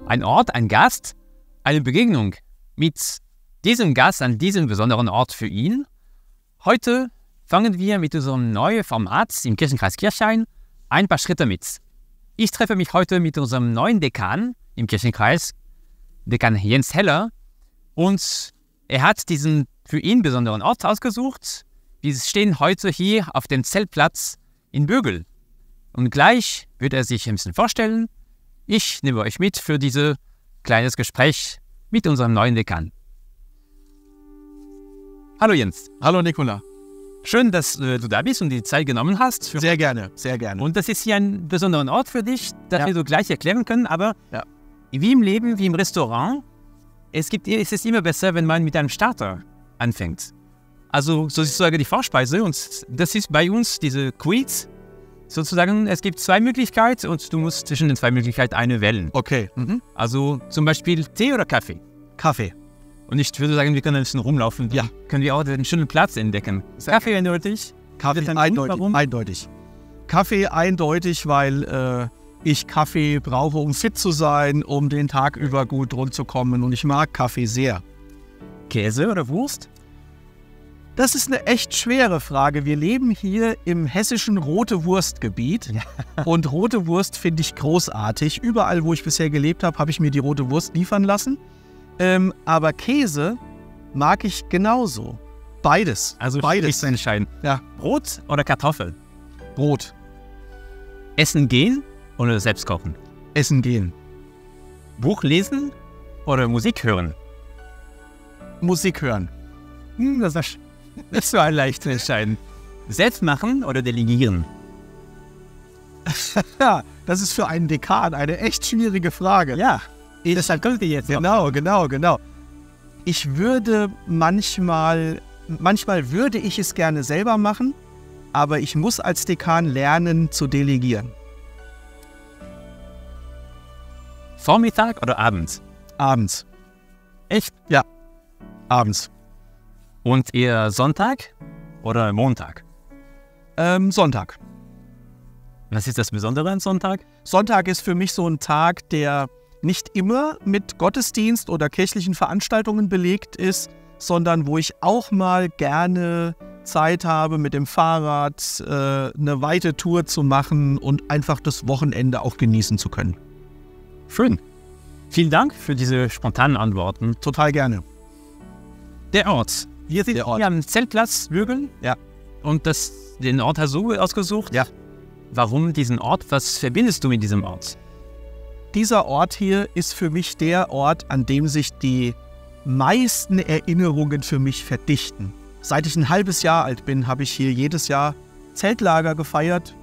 Ein Ort, ein Gast, eine Begegnung mit diesem Gast an diesem besonderen Ort für ihn. Heute fangen wir mit unserem neuen Format im Kirchenkreis Kirchhain ein paar Schritte mit. Ich treffe mich heute mit unserem neuen Dekan im Kirchenkreis, Dekan Jens Heller, und er hat diesen für ihn besonderen Ort ausgesucht. Wir stehen heute hier auf dem Zeltplatz in Bögel. Und gleich wird er sich ein bisschen vorstellen. Ich nehme euch mit für dieses kleines Gespräch mit unserem neuen Dekan. Hallo Jens. Hallo Nicola. Schön, dass du da bist und die Zeit genommen hast. Sehr gerne, sehr gerne. Und das ist hier ein besonderer Ort für dich, das wir so gleich erklären können. Aber wie im Leben, wie im Restaurant, es ist immer besser, wenn man mit einem Starter anfängt. Also sozusagen die Vorspeise, und das ist bei uns diese Quiz. Sozusagen, es gibt zwei Möglichkeiten und du musst zwischen den zwei Möglichkeiten eine wählen. Okay. Also zum Beispiel Tee oder Kaffee? Kaffee. Und ich würde sagen, wir können ein bisschen rumlaufen. Ja. Können wir auch einen schönen Platz entdecken. Kaffee eindeutig? Kaffee eindeutig. Warum? Eindeutig. Kaffee eindeutig, weil ich Kaffee brauche, um fit zu sein, um den Tag über gut rundzukommen. Und ich mag Kaffee sehr. Käse oder Wurst? Das ist eine echt schwere Frage. Wir leben hier im hessischen Rote-Wurst-Gebiet. Und rote Wurst finde ich großartig. Überall, wo ich bisher gelebt habe, habe ich mir die rote Wurst liefern lassen. Aber Käse mag ich genauso. Beides. Also beides zu entscheiden. Ja. Brot oder Kartoffel? Brot. Essen gehen oder selbst kochen? Essen gehen. Buch lesen oder Musik hören? Musik hören. Das ist nicht so leicht zu entscheiden. Selbst machen oder delegieren? Ja, das ist für einen Dekan eine echt schwierige Frage. Ja, deshalb kommt ihr jetzt. Genau. Ich würde manchmal würde ich es gerne selber machen, aber ich muss als Dekan lernen zu delegieren. Vormittag oder abends? Abends. Echt? Ja, abends. Und eher Sonntag oder Montag? Sonntag. Was ist das Besondere an Sonntag? Sonntag ist für mich so ein Tag, der nicht immer mit Gottesdienst oder kirchlichen Veranstaltungen belegt ist, sondern wo ich auch mal gerne Zeit habe, mit dem Fahrrad eine weite Tour zu machen und einfach das Wochenende auch genießen zu können. Schön. Vielen Dank für diese spontanen Antworten. Total gerne. Der Ort. Wir sind hier am Zeltplatz Bögel. Ja. Und den Ort hast du ausgesucht? Ja. Warum diesen Ort? Was verbindest du mit diesem Ort? Dieser Ort hier ist für mich der Ort, an dem sich die meisten Erinnerungen für mich verdichten. Seit ich ein halbes Jahr alt bin, habe ich hier jedes Jahr Zeltlager gefeiert,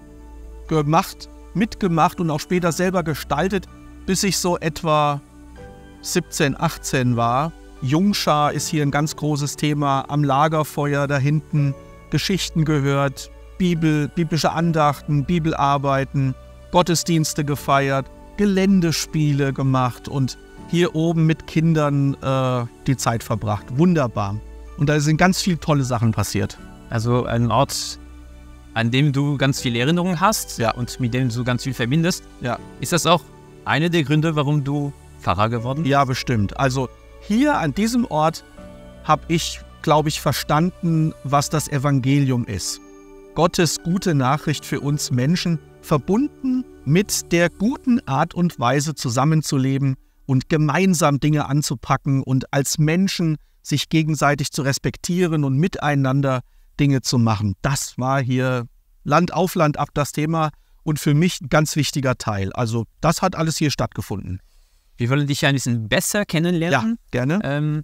mitgemacht und auch später selber gestaltet, bis ich so etwa 17, 18 war. Jungschar ist hier ein ganz großes Thema, am Lagerfeuer da hinten, Geschichten gehört, biblische Andachten, Bibelarbeiten, Gottesdienste gefeiert, Geländespiele gemacht und hier oben mit Kindern die Zeit verbracht. Wunderbar. Und da sind ganz viele tolle Sachen passiert. Also ein Ort, an dem du ganz viele Erinnerungen hast und mit dem du ganz viel verbindest. Ja. Ist das auch einer der Gründe, warum du Pfarrer geworden bist? Ja, bestimmt. Also hier an diesem Ort habe ich, glaube ich, verstanden, was das Evangelium ist. Gottes gute Nachricht für uns Menschen, verbunden mit der guten Art und Weise zusammenzuleben und gemeinsam Dinge anzupacken und als Menschen sich gegenseitig zu respektieren und miteinander Dinge zu machen. Das war hier Land auf Land ab das Thema und für mich ein ganz wichtiger Teil. Also das hat alles hier stattgefunden. Wir wollen dich ein bisschen besser kennenlernen. Ja, gerne.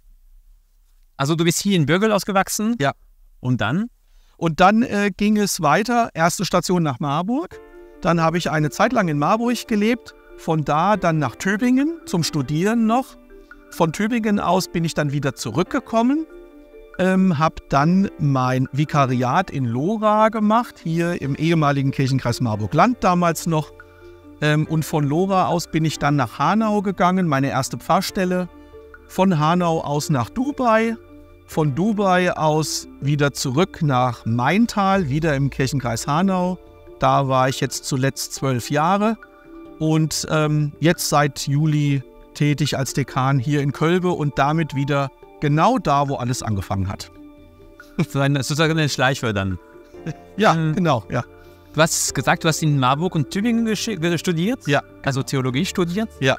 Also du bist hier in Bögel ausgewachsen. Ja. Und dann? Und dann ging es weiter, erste Station nach Marburg. Dann habe ich eine Zeit lang in Marburg gelebt. Von da dann nach Tübingen zum Studieren noch. Von Tübingen aus bin ich dann wieder zurückgekommen. Habe dann mein Vikariat in Lora gemacht, hier im ehemaligen Kirchenkreis Marburg-Land damals noch. Und von Lora aus bin ich dann nach Hanau gegangen, meine erste Pfarrstelle. Von Hanau aus nach Dubai. Von Dubai aus wieder zurück nach Maintal, wieder im Kirchenkreis Hanau. Da war ich jetzt zuletzt 12 Jahre. und jetzt seit Juli tätig als Dekan hier in Kölbe und damit wieder genau da, wo alles angefangen hat. Sozusagen ein Schleichwort dann. Ja, genau, ja. Du hast gesagt, du hast in Marburg und Tübingen studiert? Ja. Also Theologie studiert? Ja.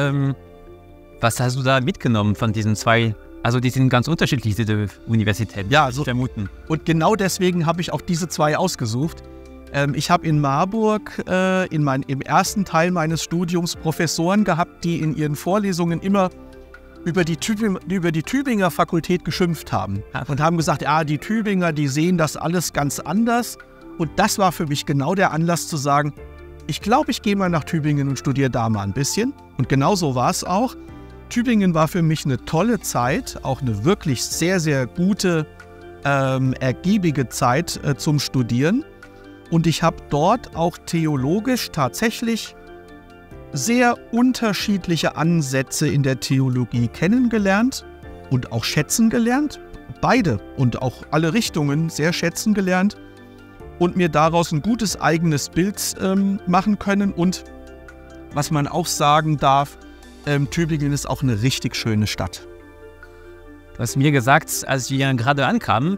Was hast du da mitgenommen von diesen zwei? Also die sind ganz unterschiedlich, diese Universitäten, ja, also, vermuten. Und genau deswegen habe ich auch diese zwei ausgesucht. Ich habe in Marburg im ersten Teil meines Studiums Professoren gehabt, die in ihren Vorlesungen immer über die Tübinger Fakultät geschimpft haben und haben gesagt, ja, die Tübinger, die sehen das alles ganz anders. Und das war für mich genau der Anlass zu sagen, ich glaube, ich gehe mal nach Tübingen und studiere da mal ein bisschen. Und genau so war es auch. Tübingen war für mich eine tolle Zeit, auch eine wirklich sehr, sehr gute, ergiebige Zeit zum Studieren. Und ich habe dort auch theologisch tatsächlich sehr unterschiedliche Ansätze in der Theologie kennengelernt und auch schätzen gelernt. Beide und auch alle Richtungen sehr schätzen gelernt und mir daraus ein gutes eigenes Bild machen können. Und was man auch sagen darf, Tübingen ist auch eine richtig schöne Stadt. Du hast mir gesagt, als wir gerade ankamen,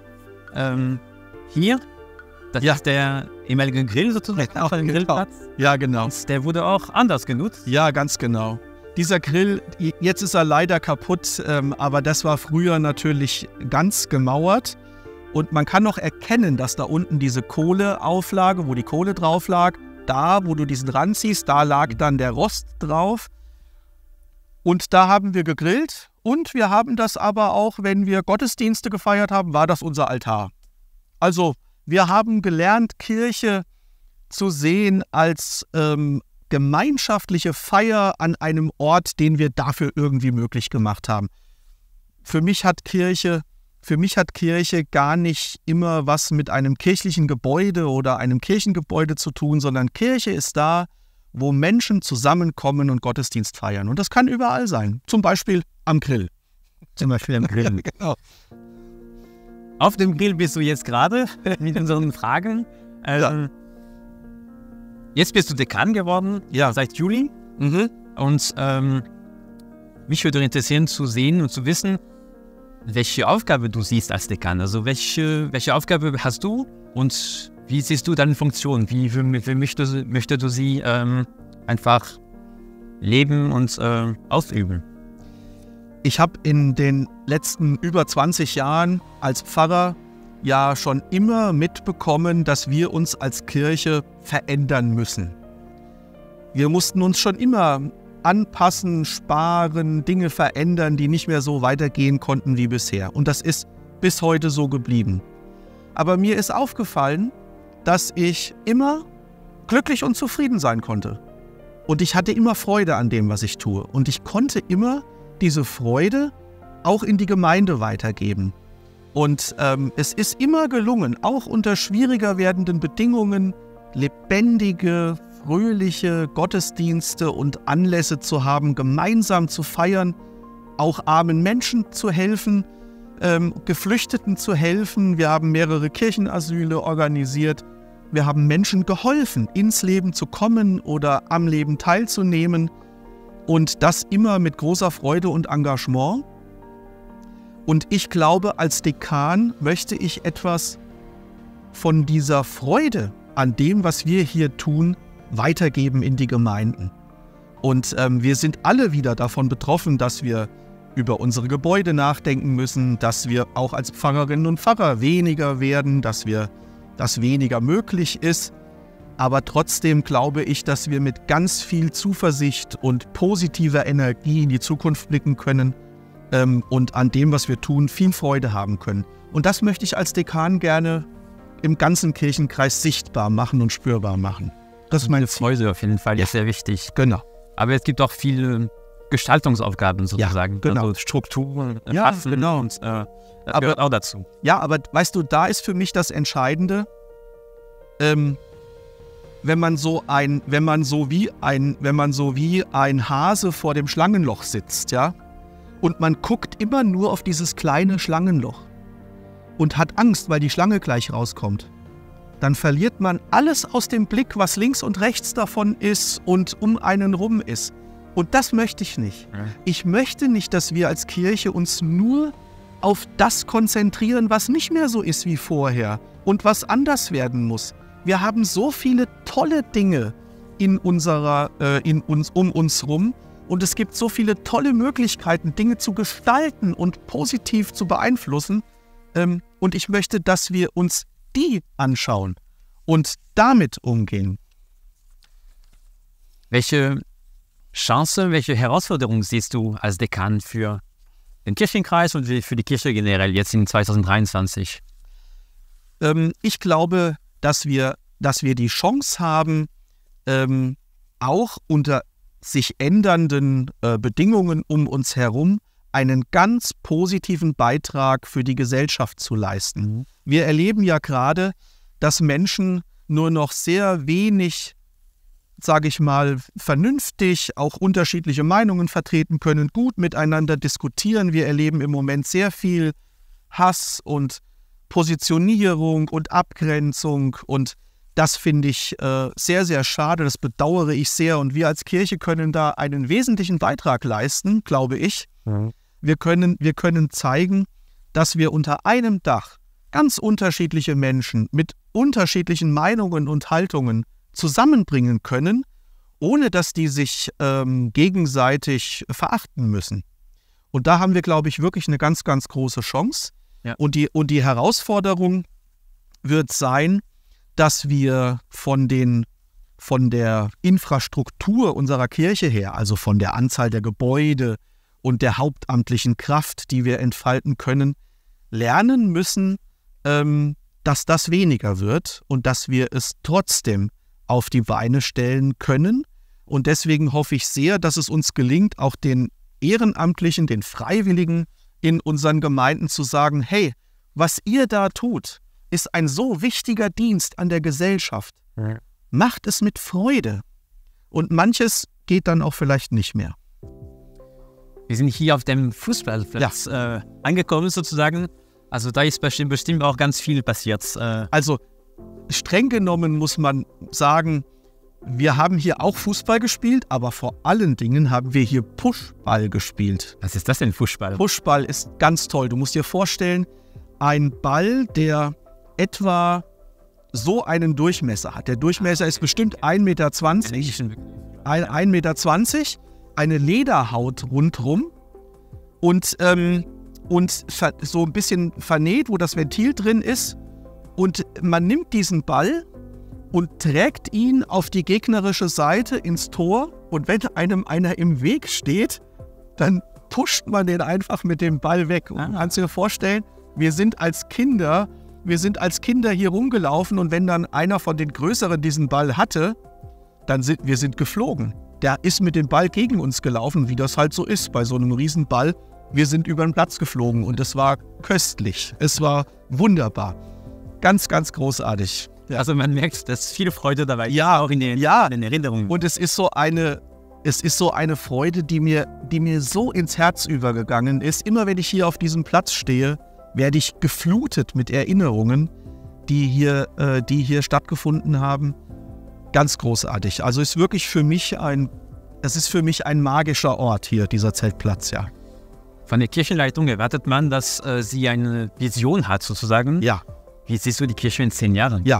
hier, das ist der ehemalige Grill sozusagen, auch ein Grillplatz. Ja, genau. Und der wurde auch anders genutzt. Ja, ganz genau. Dieser Grill, jetzt ist er leider kaputt, aber das war früher natürlich ganz gemauert. Und man kann noch erkennen, dass da unten diese Kohleauflage, wo die Kohle drauf lag, da, wo du diesen Rand siehst, da lag dann der Rost drauf. Und da haben wir gegrillt und wir haben das aber auch, wenn wir Gottesdienste gefeiert haben, war das unser Altar. Also wir haben gelernt, Kirche zu sehen als gemeinschaftliche Feier an einem Ort, den wir dafür irgendwie möglich gemacht haben. Für mich hat Kirche gar nicht immer was mit einem kirchlichen Gebäude oder einem Kirchengebäude zu tun, sondern Kirche ist da, wo Menschen zusammenkommen und Gottesdienst feiern. Und das kann überall sein. Zum Beispiel am Grill. Genau. Auf dem Grill bist du jetzt gerade mit unseren Fragen. Jetzt bist du Dekan geworden, seit Juli. Mhm. Und mich würde interessieren zu sehen und zu wissen, welche Aufgabe du siehst als Dekan. Also welche Aufgabe hast du und wie siehst du deine Funktion? Wie möchtest du sie einfach leben und ausüben? Ich habe in den letzten über 20 Jahren als Pfarrer ja schon immer mitbekommen, dass wir uns als Kirche verändern müssen. Wir mussten uns schon immer anpassen, sparen, Dinge verändern, die nicht mehr so weitergehen konnten wie bisher. Und das ist bis heute so geblieben. Aber mir ist aufgefallen, dass ich immer glücklich und zufrieden sein konnte. Und ich hatte immer Freude an dem, was ich tue. Und ich konnte immer diese Freude auch in die Gemeinde weitergeben. Und es ist immer gelungen, auch unter schwieriger werdenden Bedingungen, lebendige, fröhliche Gottesdienste und Anlässe zu haben, gemeinsam zu feiern, auch armen Menschen zu helfen, Geflüchteten zu helfen. Wir haben mehrere Kirchenasyle organisiert. Wir haben Menschen geholfen, ins Leben zu kommen oder am Leben teilzunehmen. Und das immer mit großer Freude und Engagement. Und ich glaube, als Dekan möchte ich etwas von dieser Freude an dem, was wir hier tun, weitergeben in die Gemeinden. Und wir sind alle wieder davon betroffen, dass wir über unsere Gebäude nachdenken müssen, dass wir auch als Pfarrerinnen und Pfarrer weniger werden, dass weniger möglich ist. Aber trotzdem glaube ich, dass wir mit ganz viel Zuversicht und positiver Energie in die Zukunft blicken können und an dem, was wir tun, viel Freude haben können. Und das möchte ich als Dekan gerne im ganzen Kirchenkreis sichtbar machen und spürbar machen. Das ist meine Freude auf jeden Fall, ist sehr wichtig. Genau. Aber es gibt auch viele Gestaltungsaufgaben sozusagen, ja, genau. Also Strukturen, ja, genau. Und das gehört auch dazu. Ja, aber weißt du, da ist für mich das Entscheidende, wenn man so wie ein Hase vor dem Schlangenloch sitzt, ja, und man guckt immer nur auf dieses kleine Schlangenloch und hat Angst, weil die Schlange gleich rauskommt, dann verliert man alles aus dem Blick, was links und rechts davon ist und um einen rum ist. Und das möchte ich nicht. Ich möchte nicht, dass wir als Kirche uns nur auf das konzentrieren, was nicht mehr so ist wie vorher und was anders werden muss. Wir haben so viele tolle Dinge um uns rum und es gibt so viele tolle Möglichkeiten, Dinge zu gestalten und positiv zu beeinflussen. Und ich möchte, dass wir uns die anschauen und damit umgehen. Welche Chance, welche Herausforderung siehst du als Dekan für den Kirchenkreis und für die Kirche generell jetzt in 2023? Ich glaube, dass wir die Chance haben, auch unter sich ändernden Bedingungen um uns herum einen ganz positiven Beitrag für die Gesellschaft zu leisten. Wir erleben ja gerade, dass Menschen nur noch sehr wenig, sage ich mal, vernünftig auch unterschiedliche Meinungen vertreten können, gut miteinander diskutieren. Wir erleben im Moment sehr viel Hass und Positionierung und Abgrenzung und das finde ich sehr, sehr schade, das bedauere ich sehr und wir als Kirche können da einen wesentlichen Beitrag leisten, glaube ich. Wir können zeigen, dass wir unter einem Dach ganz unterschiedliche Menschen mit unterschiedlichen Meinungen und Haltungen zusammenbringen können, ohne dass die sich gegenseitig verachten müssen. Und da haben wir, glaube ich, wirklich eine ganz, ganz große Chance. Ja. Und die Herausforderung wird sein, dass wir von der Infrastruktur unserer Kirche her, also von der Anzahl der Gebäude und der hauptamtlichen Kraft, die wir entfalten können, lernen müssen, dass das weniger wird und dass wir es trotzdem auf die Beine stellen können. Und deswegen hoffe ich sehr, dass es uns gelingt, auch den Ehrenamtlichen, den Freiwilligen in unseren Gemeinden zu sagen, hey, was ihr da tut, ist ein so wichtiger Dienst an der Gesellschaft. Macht es mit Freude. Und manches geht dann auch vielleicht nicht mehr. Wir sind hier auf dem Fußballplatz angekommen sozusagen. Also da ist bestimmt auch ganz viel passiert. Also streng genommen muss man sagen, wir haben hier auch Fußball gespielt, aber vor allen Dingen haben wir hier Pushball gespielt. Was ist das denn, Pushball? Pushball ist ganz toll. Du musst dir vorstellen, ein Ball, der etwa so einen Durchmesser hat. Der Durchmesser ist bestimmt 1,20 Meter. 1,20 Meter, eine Lederhaut rundrum und so ein bisschen vernäht, wo das Ventil drin ist. Und man nimmt diesen Ball und trägt ihn auf die gegnerische Seite ins Tor. Und wenn einem einer im Weg steht, dann pusht man den einfach mit dem Ball weg. Und kannst du dir vorstellen, wir sind als Kinder hier rumgelaufen und wenn dann einer von den Größeren diesen Ball hatte, dann sind wir geflogen. Der ist mit dem Ball gegen uns gelaufen, wie das halt so ist bei so einem Riesenball. Wir sind über den Platz geflogen und es war köstlich. Es war wunderbar. Ganz, ganz großartig. Ja. Also man merkt, dass viel Freude dabei ist, auch in den Erinnerungen. Und es ist so eine Freude, die mir so ins Herz übergegangen ist. Immer wenn ich hier auf diesem Platz stehe, werde ich geflutet mit Erinnerungen, die hier stattgefunden haben. Ganz großartig. Also ist wirklich für mich ein magischer Ort hier, dieser Zeltplatz, ja. Von der Kirchenleitung erwartet man, dass sie eine Vision hat, sozusagen. Ja. Wie siehst du die Kirche in 10 Jahren? Ja,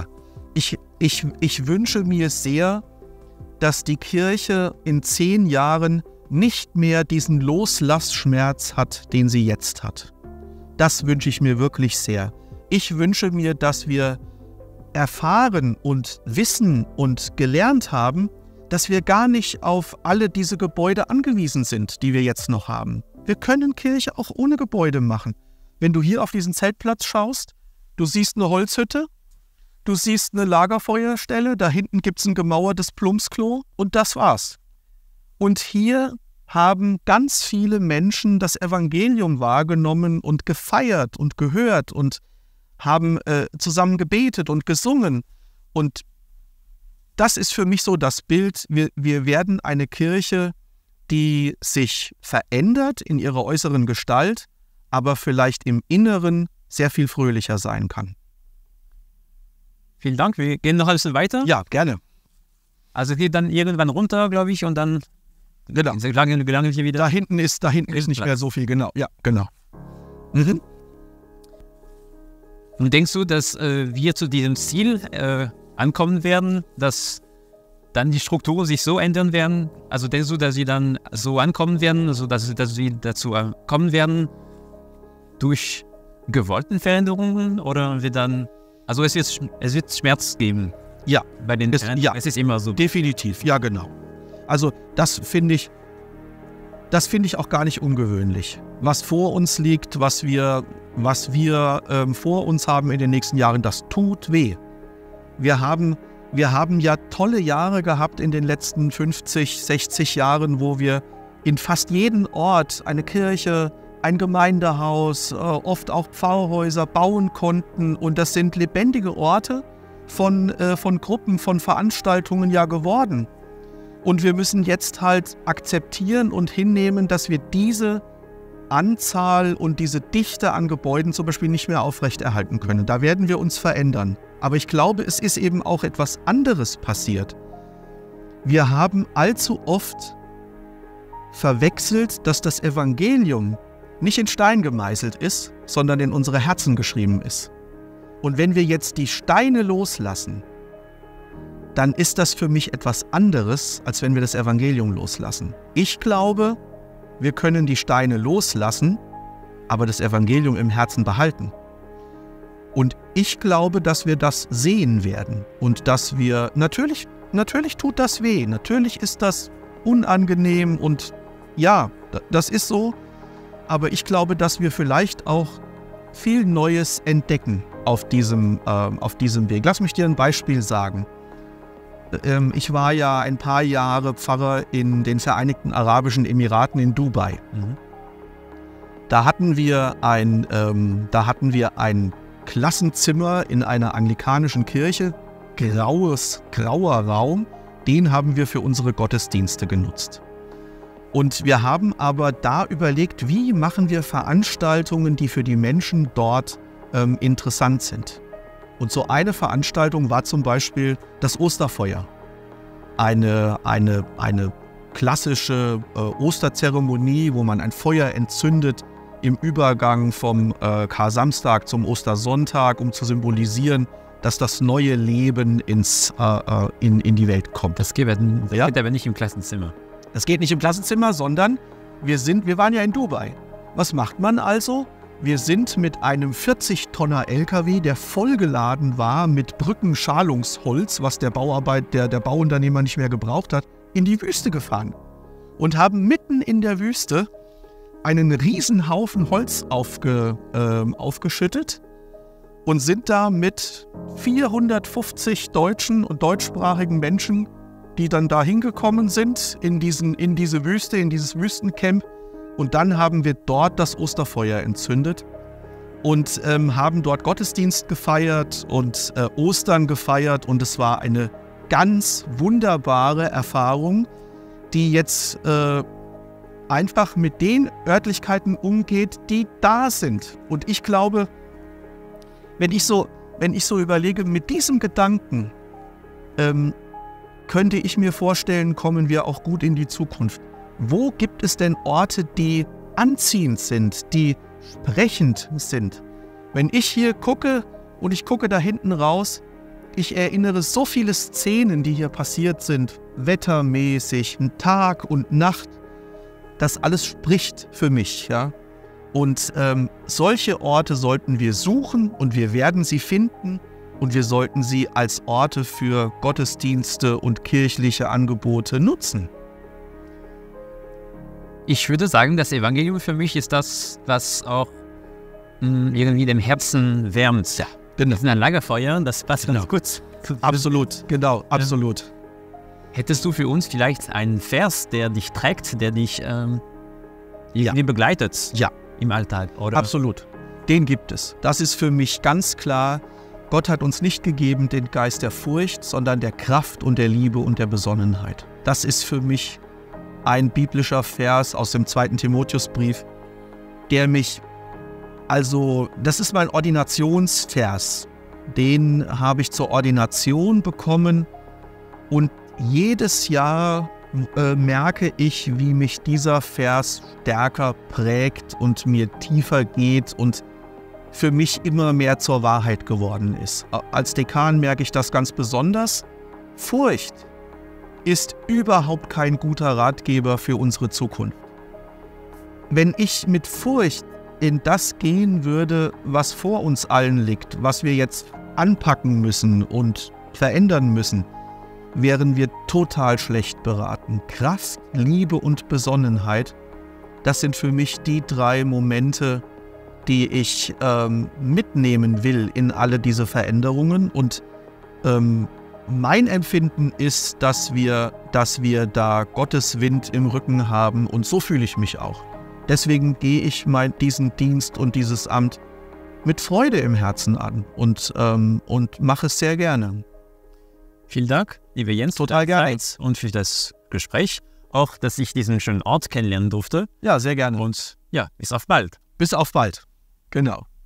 ich wünsche mir sehr, dass die Kirche in 10 Jahren nicht mehr diesen Loslassschmerz hat, den sie jetzt hat. Das wünsche ich mir wirklich sehr. Ich wünsche mir, dass wir erfahren und wissen und gelernt haben, dass wir gar nicht auf alle diese Gebäude angewiesen sind, die wir jetzt noch haben. Wir können Kirche auch ohne Gebäude machen. Wenn du hier auf diesen Zeltplatz schaust, du siehst eine Holzhütte, du siehst eine Lagerfeuerstelle, da hinten gibt es ein gemauertes Plumpsklo und das war's. Und hier haben ganz viele Menschen das Evangelium wahrgenommen und gefeiert und gehört und haben zusammen gebetet und gesungen. Und das ist für mich so das Bild, wir werden eine Kirche, die sich verändert in ihrer äußeren Gestalt, aber vielleicht im Inneren sehr viel fröhlicher sein kann. Vielen Dank. Wir gehen noch ein bisschen weiter. Ja, gerne. Also geht dann irgendwann runter, glaube ich, und dann gelangen wir wieder. Da hinten ist nicht mehr so viel, genau. Ja, genau. Mhm. Und denkst du, dass wir zu diesem Ziel ankommen werden, dass dann die Strukturen sich so ändern werden? Also denkst du, dass sie dann so ankommen werden, also dass sie dazu kommen werden durch gewollten Veränderungen oder wird dann, also es wird Schmerz geben? Ja. Bei den Veränderungen, ja, es ist immer so. Definitiv, ja genau. Also das finde ich auch gar nicht ungewöhnlich. Was vor uns liegt, was wir vor uns haben in den nächsten Jahren, das tut weh. Wir haben ja tolle Jahre gehabt in den letzten 50, 60 Jahren, wo wir in fast jedem Ort eine Kirche, ein Gemeindehaus, oft auch Pfarrhäuser bauen konnten. Und das sind lebendige Orte von Gruppen, von Veranstaltungen ja geworden. Und wir müssen jetzt halt akzeptieren und hinnehmen, dass wir diese Anzahl und diese Dichte an Gebäuden zum Beispiel nicht mehr aufrechterhalten können. Da werden wir uns verändern. Aber ich glaube, es ist eben auch etwas anderes passiert. Wir haben allzu oft verwechselt, dass das Evangelium nicht in Stein gemeißelt ist, sondern in unsere Herzen geschrieben ist. Und wenn wir jetzt die Steine loslassen, dann ist das für mich etwas anderes, als wenn wir das Evangelium loslassen. Ich glaube, wir können die Steine loslassen, aber das Evangelium im Herzen behalten. Und ich glaube, dass wir das sehen werden und dass wir, natürlich tut das weh, natürlich ist das unangenehm und ja, das ist so, aber ich glaube, dass wir vielleicht auch viel Neues entdecken auf diesem Weg. Lass mich dir ein Beispiel sagen. Ich war ja ein paar Jahre Pfarrer in den Vereinigten Arabischen Emiraten in Dubai. Mhm. Da hatten wir ein Klassenzimmer in einer anglikanischen Kirche, grauer Raum, den haben wir für unsere Gottesdienste genutzt. Und wir haben aber da überlegt, wie machen wir Veranstaltungen, die für die Menschen dort interessant sind. Und so eine Veranstaltung war zum Beispiel das Osterfeuer. Eine klassische Osterzeremonie, wo man ein Feuer entzündet im Übergang vom Kar-Samstag zum Ostersonntag, um zu symbolisieren, dass das neue Leben in die Welt kommt. Das geht aber nicht im Klassenzimmer. Das geht nicht im Klassenzimmer, sondern wir waren ja in Dubai. Was macht man also? Wir sind mit einem 40-Tonner LKW, der vollgeladen war mit Brückenschalungsholz, was der Bauunternehmer nicht mehr gebraucht hat, in die Wüste gefahren und haben mitten in der Wüste einen riesen Haufen Holz aufgeschüttet und sind da mit 450 deutschen und deutschsprachigen Menschen, die dann da hingekommen sind, in diese Wüste, in dieses Wüstencamp. Und dann haben wir dort das Osterfeuer entzündet und haben dort Gottesdienst gefeiert und Ostern gefeiert. Und es war eine ganz wunderbare Erfahrung, die jetzt einfach mit den Örtlichkeiten umgeht, die da sind. Und ich glaube, wenn ich so überlege, mit diesem Gedanken könnte ich mir vorstellen, kommen wir auch gut in die Zukunft. Wo gibt es denn Orte, die anziehend sind, die sprechend sind? Wenn ich hier gucke und ich gucke da hinten raus, ich erinnere so viele Szenen, die hier passiert sind, wettermäßig, Tag und Nacht. Das alles spricht für mich, ja. Und solche Orte sollten wir suchen und wir werden sie finden und wir sollten sie als Orte für Gottesdienste und kirchliche Angebote nutzen. Ich würde sagen, das Evangelium für mich ist das, was auch irgendwie dem Herzen wärmt. Ja, genau. Das ist ein Lagerfeuer, das passt ganz gut. Absolut, genau, absolut. Ja. Hättest du für uns vielleicht einen Vers, der dich trägt, der dich irgendwie begleitet im Alltag? Oder? Absolut, den gibt es. Das ist für mich ganz klar. Gott hat uns nicht gegeben den Geist der Furcht, sondern der Kraft und der Liebe und der Besonnenheit. Das ist für mich ein biblischer Vers aus dem 2. Timotheusbrief, der mich, das ist mein Ordinationsvers. Den habe ich zur Ordination bekommen und jedes Jahr merke ich, wie mich dieser Vers stärker prägt und mir tiefer geht und für mich immer mehr zur Wahrheit geworden ist. Als Dekan merke ich das ganz besonders. Furcht ist überhaupt kein guter Ratgeber für unsere Zukunft. Wenn ich mit Furcht in das gehen würde, was vor uns allen liegt, was wir jetzt anpacken müssen und verändern müssen, wären wir total schlecht beraten. Kraft, Liebe und Besonnenheit, das sind für mich die 3 Momente, die ich mitnehmen will in alle diese Veränderungen. Und mein Empfinden ist, dass wir da Gottes Wind im Rücken haben und so fühle ich mich auch. Deswegen gehe ich diesen Dienst und dieses Amt mit Freude im Herzen an und mache es sehr gerne. Vielen Dank, lieber Jens, total gerne. Und für das Gespräch. Auch, dass ich diesen schönen Ort kennenlernen durfte. Ja, sehr gerne. Und ja, bis auf bald. Bis auf bald. Genau.